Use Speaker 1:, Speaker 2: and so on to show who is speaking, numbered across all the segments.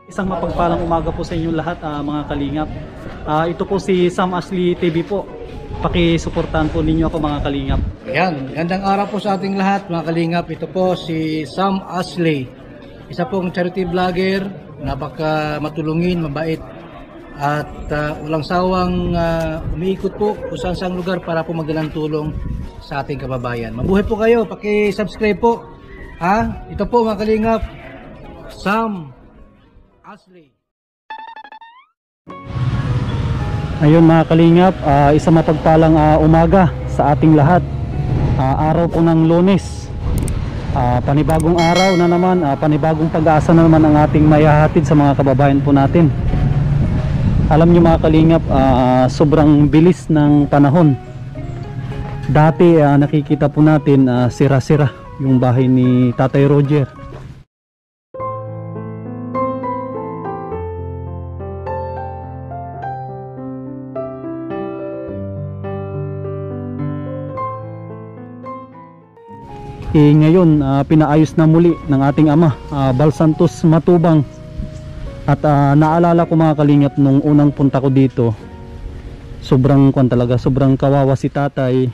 Speaker 1: Isang mapagpalang umaga po sa inyo lahat, mga kalingap. Ito po si Sam Ashley TV po. Pakisuportahan po ninyo ako, mga kalingap.
Speaker 2: Ayan, gandang araw po sa ating lahat mga kalingap. Ito po si Sam Ashley. Isa pong charity vlogger, napaka matulungin, mabait. At walang sawang umiikot po kung saan lugar para po magdalang tulong sa ating kababayan. Mabuhay po kayo, paki-subscribe po. Ito po mga kalingap, Sam Ashley.
Speaker 1: Ayun mga kalingap, isang mapagpalang umaga sa ating lahat. Araw po ng Lunes. Panibagong araw na naman, panibagong pag-asa na naman ang ating mayahatid sa mga kababayan po natin. Alam nyo mga kalingap, sobrang bilis ng panahon. Dati nakikita po natin sira-sira yung bahay ni Tatay Roger. Ngayon pinaayos na muli ng ating ama, Bal Santos Matubang. At naalala ko mga kalingap, nung unang punta ko dito, sobrang sobrang kawawa si tatay.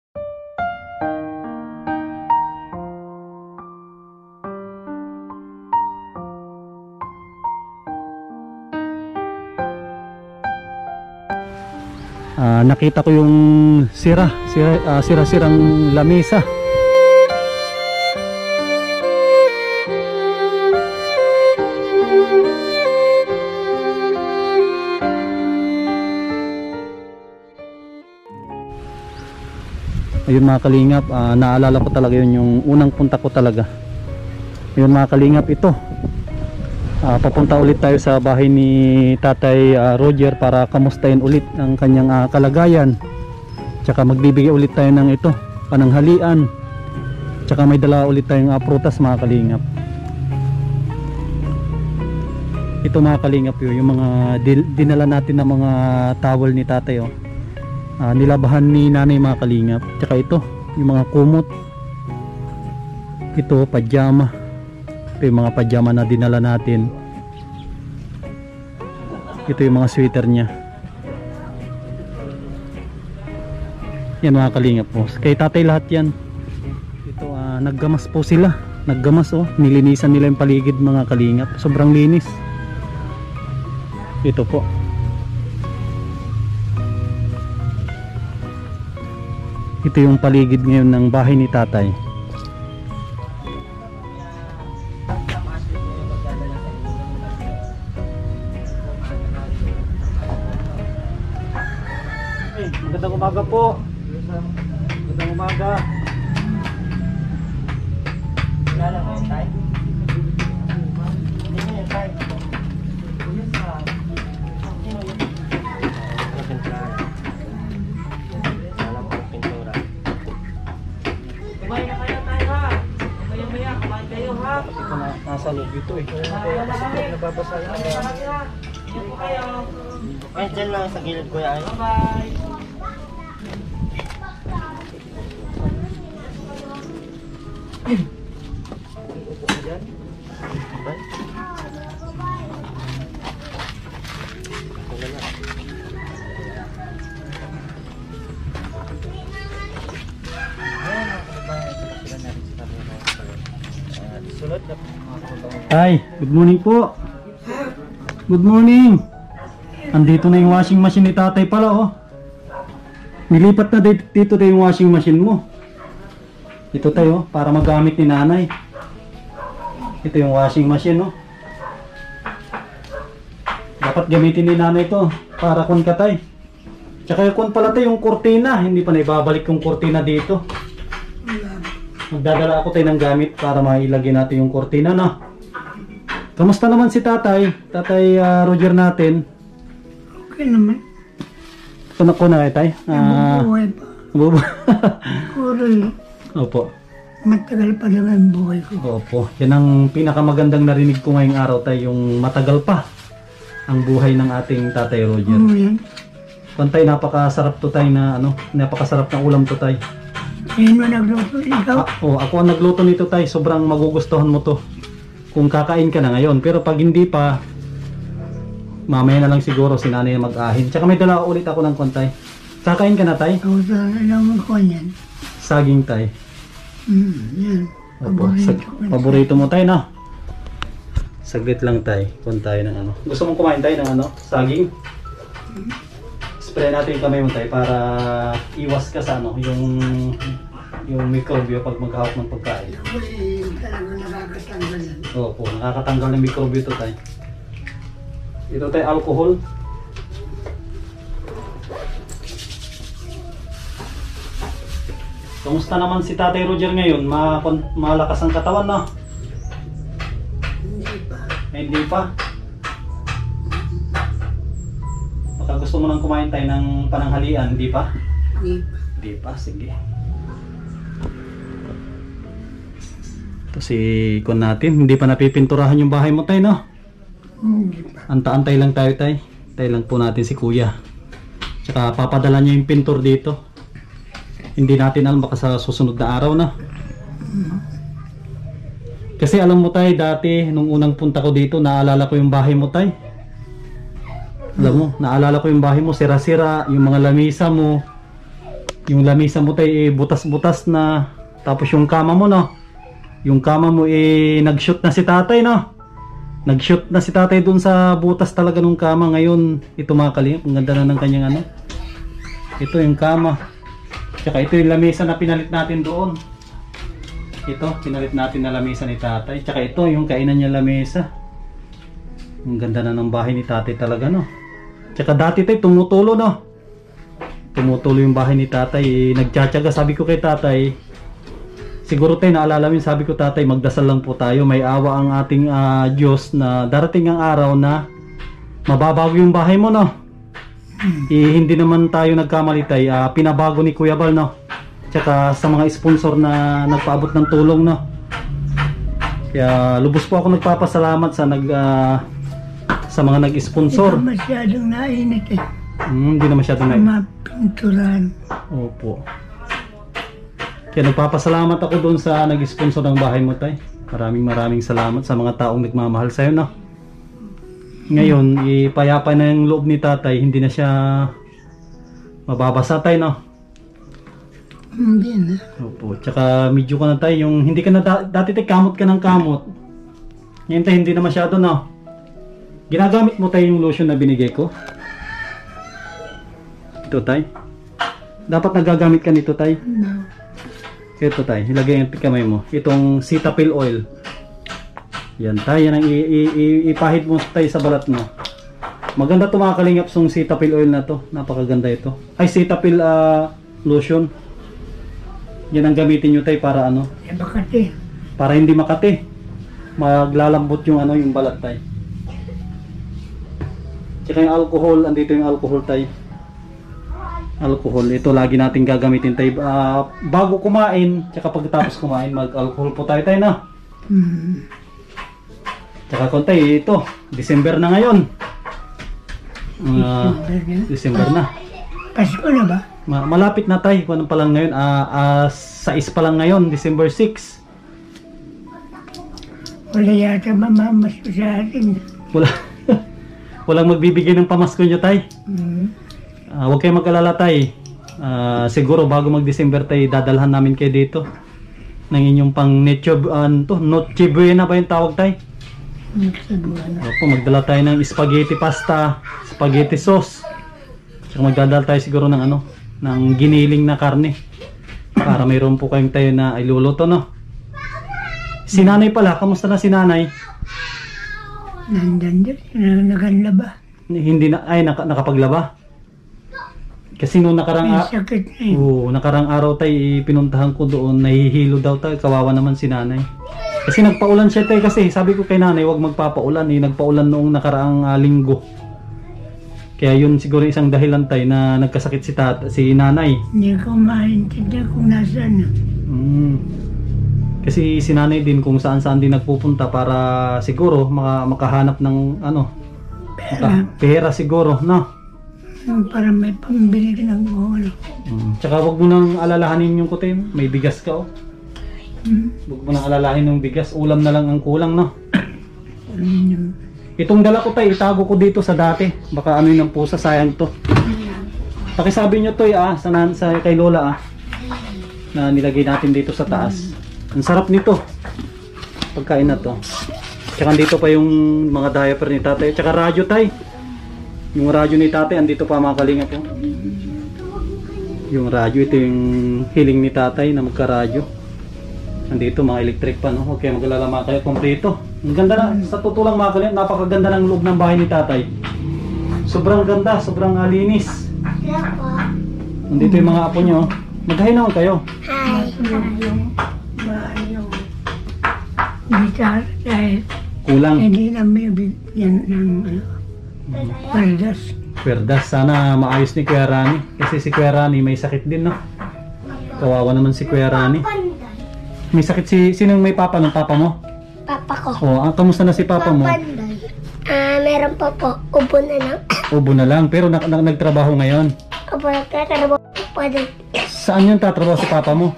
Speaker 1: Nakita ko yung sira-sirang lamesa. Ayun mga kalingap, naalala ko talaga yun, yung unang punta ko talaga. Ayun mga kalingap, ito papunta ulit tayo sa bahay ni Tatay Roger para kamustahin ulit ang kanyang kalagayan. Tsaka magbibigay ulit tayo ng ito, pananghalian. Tsaka may dala ulit tayong prutas mga kalingap. Ito mga kalingap yung mga dinala natin ng mga towel ni tatay. Nilabahan ni nanay mga kalingap. Tsaka ito yung mga kumot. Ito pajama. Ito yung mga pajama na dinala natin. Ito yung mga sweater nya. Yan mga kalingap po. Kay tatay lahat yan. Ito naggamas po sila. Naggamas nilinisan nila yung paligid mga kalingap. Sobrang linis. Ito po. Ito yung paligid ngayon ng bahay ni tatay. Magandang umaga po. Magandang umaga. Nasa loob ito nababasa yan.
Speaker 3: Ay, dyan lang sa gilid ko yan.
Speaker 1: Bye-bye. Ay, good morning po. Good morning. Andito na yung washing machine ni tatay pala Nilipat na dito tayo yung washing machine mo. Ito tayo para magamit ni nanay. Ito yung washing machine Dapat gamitin ni nanay ito para kun katay. Tsaka kun pala tayo yung kurtina, hindi pa na ibabalik yung kurtina dito. Magdadala ako tayo ng gamit para mailagay natin yung kurtina Kamusta naman si tatay? Tatay Roger natin.
Speaker 4: Okay naman.
Speaker 1: Ito ko na tay.
Speaker 4: Nabubuhay pa. Kuroy.
Speaker 1: Opo.
Speaker 4: Matagal pa lang ang buhay ko.
Speaker 1: Opo. Yan ang pinakamagandang narinig ko ngayong araw tay, yung matagal pa ang buhay ng ating Tatay Roger.
Speaker 4: Yan.
Speaker 1: Pantay, napakasarap to tay na napakasarap ng ulam to tay.
Speaker 4: Sino nagluto? Ikaw?
Speaker 1: Ako ang nagluto nito tay. Sobrang magugustuhan mo to kung kakain ka na ngayon. Pero pag hindi pa, Mamaya na lang siguro si nanay mag-ahin. Tsaka may dala ulit ako ng kontay. Kakain ka na, tay?
Speaker 4: Ako sa alam ko yan.
Speaker 1: Saging, tay.
Speaker 4: Yan.
Speaker 1: Opo, paborito mo, tay, no? Saglit lang, tay. Kung tayo ng ano. Gusto mong kumain, tay, ng ano? Saging? Spray natin yung kamay mo, tay, para iwas ka sa ano, yung mikrobyo pag maghahawak ng pagkain.
Speaker 4: Talaga nakakatanggal yan.
Speaker 1: Opo, nakakatanggal ng mikrobyo ito, tay. Ito, tay, alcohol. Kamusta naman si Tatay Roger ngayon? Malakas ang katawan, no?
Speaker 4: Hindi pa.
Speaker 1: Hindi pa. Baka gusto mo nang kumain tayo ng pananghalian, hindi pa?
Speaker 4: Hindi pa.
Speaker 1: Hindi pa, sige. Ito si Kon natin, hindi pa napipinturahan yung bahay mo, tay, no?
Speaker 4: Hindi pa.
Speaker 1: Anta-antay lang tayo, tay. Tay lang po natin si Kuya. Tsaka papadala niya yung pintor dito. Hindi natin alam, baka sa susunod na araw na. Kasi alam mo, tay, dati nung unang punta ko dito, naalala ko yung bahay mo, tay. Alam mo, naalala ko yung bahay mo, sira-sira, yung mga lamisa mo. Yung lamisa mo, tay, butas-butas na. Tapos yung kama mo, no? Yung kama mo, nag-shoot na si tatay, no? Nag-shoot na si tatay dun sa butas talaga ng kama. Ngayon, ito mga kalingap, ang ganda na ng kanyang ano. Ito yung kama. Tsaka ito yung lamesa na pinalit natin doon. Ito, pinalit natin na lamesa ni tatay. Tsaka ito yung kainan niya lamesa. Ang ganda na ng bahay ni tatay talaga, no? Tsaka dati tayo tumutulo, no? Tumutulo yung bahay ni tatay. Nagtsatsaga, sabi ko kay tatay. Siguro tayo naalala mo, sabi ko, tatay, magdasal lang po tayo. May awa ang ating Diyos na darating ang araw na mababago yung bahay mo, no? Hindi naman tayo nagkamali, tay. Pinabago ni Kuya Bal, no? Tsaka sa mga sponsor na nagpaabot ng tulong, no? Kaya lubos po ako nagpapasalamat sa mga nag-sponsor.
Speaker 4: Hindi masyadong nainit eh.
Speaker 1: Hindi na masyadong
Speaker 4: Mapinturan.
Speaker 1: Opo. Kaya nagpapasalamat ako doon sa nag-sponsor ng bahay mo, tay. Maraming salamat sa mga taong nagmamahal sa'yo, no? Ngayon, ipayapa na yung loob ni tatay, hindi na siya mababasa, tay, no?
Speaker 4: Hindi na.
Speaker 1: Opo, tsaka medyo ka na, tay, yung hindi ka na dati, tay, kamot ka ng kamot. Ngayon, tay, hindi na masyado, no? Ginagamit mo, tay, yung lotion na binigay ko? Ito, tay. Dapat nagagamit ka nito, tay.
Speaker 4: No.
Speaker 1: Ito, tay, ilagay yung kamay mo. Itong Cetaphil oil. Yan, tay, yan ang ipahid mo, tay, sa balat mo. Maganda to mga kalingap, yung Cetaphil oil na to. Napakaganda ito. Ay, Cetaphil lotion. Yan ang gamitin nyo, tay, para ano?
Speaker 4: Eh, bakit
Speaker 1: Para hindi makati. Maglalambot yung ano, yung balat, tay. Tsaka yung alcohol, andito yung alcohol, tay. Alcohol, ito lagi natin gagamitin, tay. Bago kumain, tsaka pagkatapos kumain, mag-alcohol po tayo, tay, na. Tsaka kontay, ito, December na ngayon. December na.
Speaker 4: Pasko na ba?
Speaker 1: Malapit na, tay. Kung pa lang ngayon, 6 pa lang ngayon, December 6.
Speaker 4: Wala yata mamamasko sa atin.
Speaker 1: Walang magbibigay ng pamasko nyo, tay. Huwag kayong mag-alala, tay. Siguro bago mag-December, tay, dadalhan namin kayo dito ng inyong pang Noche Buena ba yung tawag, tay? Opo, magdala tayo ng spaghetti pasta, spaghetti sauce. Tsaka magdadala tayo siguro ng ano, ng giniling na karne. Para mayroon po kayong tayo na iluluto, no? Si nanay pala, kamusta na si nanay?
Speaker 4: Nandyan dyan, naganlaba.
Speaker 1: Hindi na, nakapaglaba. Kasi nung nakarang
Speaker 4: May sakit na yun.
Speaker 1: nakarang araw tayo, pinuntahan ko doon, nahihilo daw tayo, kawawa naman si nanay. Kasi nagpaulan siya tayo, kasi sabi ko kay nanay, huwag magpapaulan, nagpaulan noong nakaraang linggo. Kaya yun siguro isang dahilan tayo na nagkasakit si nanay.
Speaker 4: Hindi ko maintindihan kung nasaan na.
Speaker 1: Kasi si nanay din kung saan-saan din nagpupunta para siguro makahanap ng ano, pera siguro, no?
Speaker 4: Para may pambili ng ano.
Speaker 1: Tsaka wag mo nang alalahanin yung kutin, may bigas ka, oh. Huwag mo nang alalahin yung bigas, ulam na lang ang kulang, no? Itong dala ko tayo, itago ko dito sa dati. Baka ano yun ng pusa, sayang to. Pakisabi nyo to sa kay Lola na nilagay natin dito sa taas. Ang sarap nito. Pagkain na to. Tsaka dito pa yung mga diaper ni tatay. Tsaka radyo tay. Yung radyo ni tatay, andito pa mga kalingap po. Yung radyo, ito yung hiling ni tatay na magka-radyo. Andito mga electric pa, no? Okay, mag-alala mga kayo, kompleto. Ang ganda na, sa totoo lang mga kalingap, napakaganda ng loob ng bahay ni tatay. Sobrang ganda, sobrang linis. Andito yung mga apo nyo. Maghahay naman kayo.
Speaker 4: Yung gitar dahil
Speaker 1: Kulang.
Speaker 4: hindi na may bigyan ng paldas.
Speaker 1: Kwerdas, sana maayos ni Kuya Rani. Kasi si Kuya Rani may sakit din, no? Kawawa naman si Kuya Rani. May sakit sinong may papa ng papa mo?
Speaker 5: Papa ko.
Speaker 1: Oh, kamusta na si papa mo?
Speaker 5: Panday. Meron pa po. Ubo na lang.
Speaker 1: Ubo na lang, pero nagtrabaho ngayon.
Speaker 5: Ubo na tatrabaho po din.
Speaker 1: Saan yung tatrabaho si papa mo?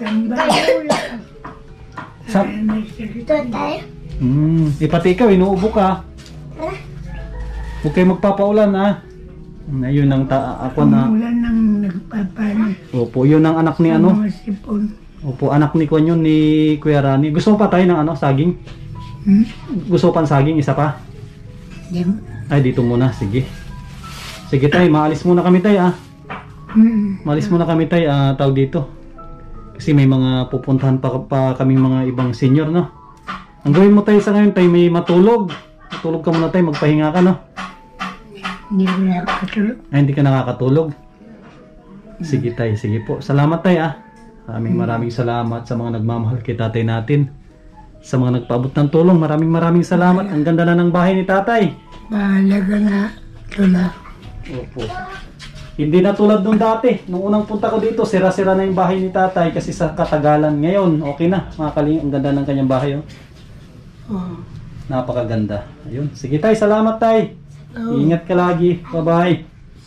Speaker 1: Sa...
Speaker 5: Ito tayo.
Speaker 1: Pati ikaw, inuubo ka. Huwag kayo magpapaulan, ha? Ayun ang ako na...
Speaker 4: Umulan ng nagpapano.
Speaker 1: Opo, yun ang anak ni ano?
Speaker 4: Mga sipon.
Speaker 1: Opo, anak ni Kuya yun, ni Kuya Rani. Gusto mo pa tayo ng saging? Gusto mo pa ng saging, isa pa?
Speaker 4: Yan.
Speaker 1: Ay, dito muna, sige. Sige tayo, maalis muna kami tayo, Maalis muna kami tayo, tawag dito. Kasi may mga pupuntahan pa kaming mga ibang senior, no? Ang gawin mo tayo sa ngayon tayo, may matulog. Matulog ka muna tayo, magpahinga ka, no?
Speaker 4: Hindi ko nakakatulog.
Speaker 1: Ay, hindi ka nakakatulog. Sige tayo, sige po. Salamat tayo, Maraming salamat sa mga nagmamahal kay tatay natin. Sa mga nagpaabot ng tulong, maraming salamat. Ang ganda na ng bahay ni tatay.
Speaker 4: Mahalaga na tula.
Speaker 1: Opo. Hindi na tulad nung dati. Nung unang punta ko dito, sira-sira na yung bahay ni tatay kasi sa katagalan. Ngayon, okay na. Mga kaling, ang ganda ng kanyang bahay. Napakaganda. Ayun. Sige tay, salamat tay. Ingat ka lagi. Bye-bye.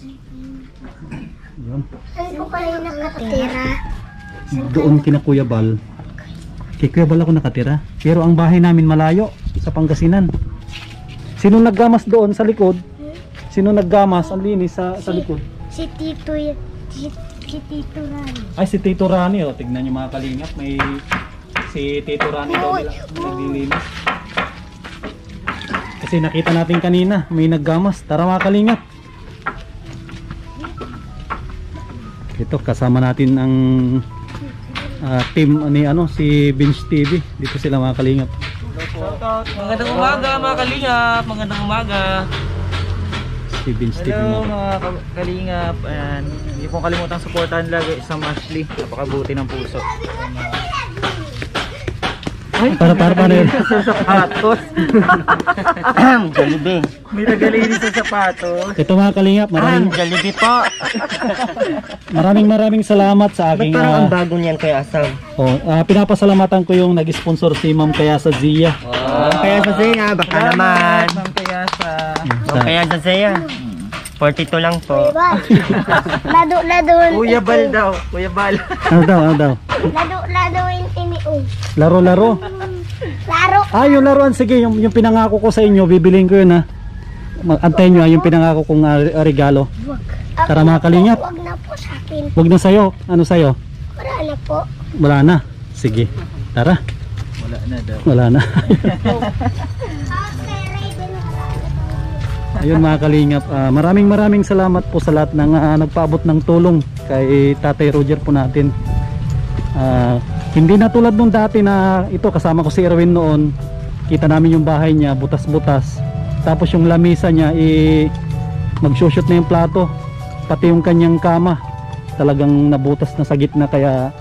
Speaker 1: Ayun.
Speaker 5: Saan po kayo nakatira?
Speaker 1: Doon kina Kuya Bal. Kay Kuya Bal ako nakatira. Pero ang bahay namin malayo sa Pangasinan. Sino naggamas doon sa likod? Sino naggamas ang linis sa likod?
Speaker 5: Si Tito yan. Si Tito Rani.
Speaker 1: Ay, si Tito Rani. O, tignan nyo mga kalingap. May si Tito Rani daw nila naglilinis. Kasi nakita natin kanina, may naggamas. Tara mga kalingap. Ito, kasama natin ang team ni si Binge TV. Dito sila mga kalingap.
Speaker 3: Magandang umaga mga kalingap. Magandang umaga.
Speaker 1: Si Binge TV.
Speaker 3: Hello mga kalingap. Ayan. Hindi pong kalimutan supportahan lagi Sam Ashley. Napakabuti ng puso. Ay,
Speaker 1: Para yun.
Speaker 3: sa sapatos. Jollibee. May nagalinis sa sapatos.
Speaker 1: Ito mga kalingap,
Speaker 3: Jollibee po.
Speaker 1: maraming salamat sa aking
Speaker 3: bago niyan kay Asam?
Speaker 1: pinapasalamatan ko yung nag-sponsor si Ma'am Kayasa Zia.
Speaker 3: Kaya sa Zia, baka naman. Kaya sa Zia. 42 lang po.
Speaker 5: Lado.
Speaker 3: Kuya Bal daw. Kuya Bal.
Speaker 1: Ano daw?
Speaker 5: Lado yung tiniong.
Speaker 1: Laro.
Speaker 5: Laro.
Speaker 1: Yung laruan, sige, yung pinangako ko sa inyo, bibiliin ko yun Antayin nyo yung pinangako kong regalo. Tara mga kalingap.
Speaker 5: Wag na po sa akin.
Speaker 1: Huwag na sa'yo. Ano sa'yo?
Speaker 5: Wala na po.
Speaker 1: Wala na. Sige. Tara.
Speaker 3: Wala na daw.
Speaker 1: Wala na. Ayun mga kalingap, maraming salamat po sa lahat ng nagpaabot ng tulong kay Tatay Roger po natin. Hindi na tulad nung dati na ito, kasama ko si Erwin noon. Kita namin yung bahay niya, butas-butas. Tapos yung lamisa niya, mag-shoot na yung plato. Pati yung kanyang kama, talagang nabutas na sa gitna. Kaya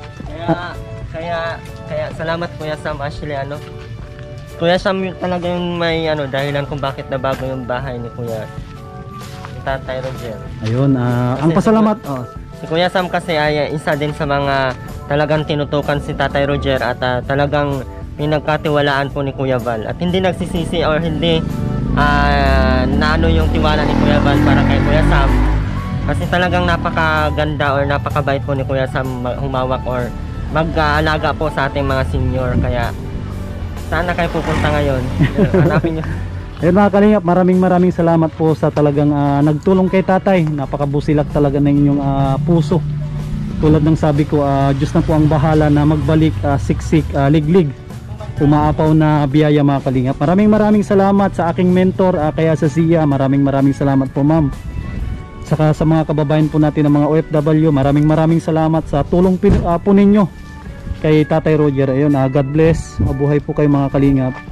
Speaker 3: salamat Kuya Sam Ashley. Kuya Sam talaga yung may dahilan kung bakit nabago yung bahay ni Kuya Tatay Roger.
Speaker 1: ayun, ang pasalamat.
Speaker 3: Si Kuya Sam kasi ay isa din sa mga talagang tinutukan si Tatay Roger at talagang pinagkatiwalaan po ni Kuya Val. At hindi nagsisisi or hindi naano yung tiwala ni Kuya Val para kay Kuya Sam. Kasi talagang napakaganda or napakabait po ni Kuya Sam humawak or mag-aalaga po sa ating mga senior. Kaya sana kayo pupunta ngayon. Hanapin nyo.
Speaker 1: Ayun mga kalingap, maraming salamat po sa talagang nagtulong kay tatay. Napakabusilak talaga ng inyong puso. Tulad ng sabi ko, Diyos na po ang bahala na magbalik siksik, liglig, umaapaw na biyaya mga kalingap. Maraming salamat sa aking mentor, kaya sa Zia. Maraming salamat po ma'am. Saka sa mga kababayan po natin ng mga OFW, maraming salamat sa tulong po ninyo kay Tatay Roger. Ayun, God bless. Mabuhay po kayo mga kalingap.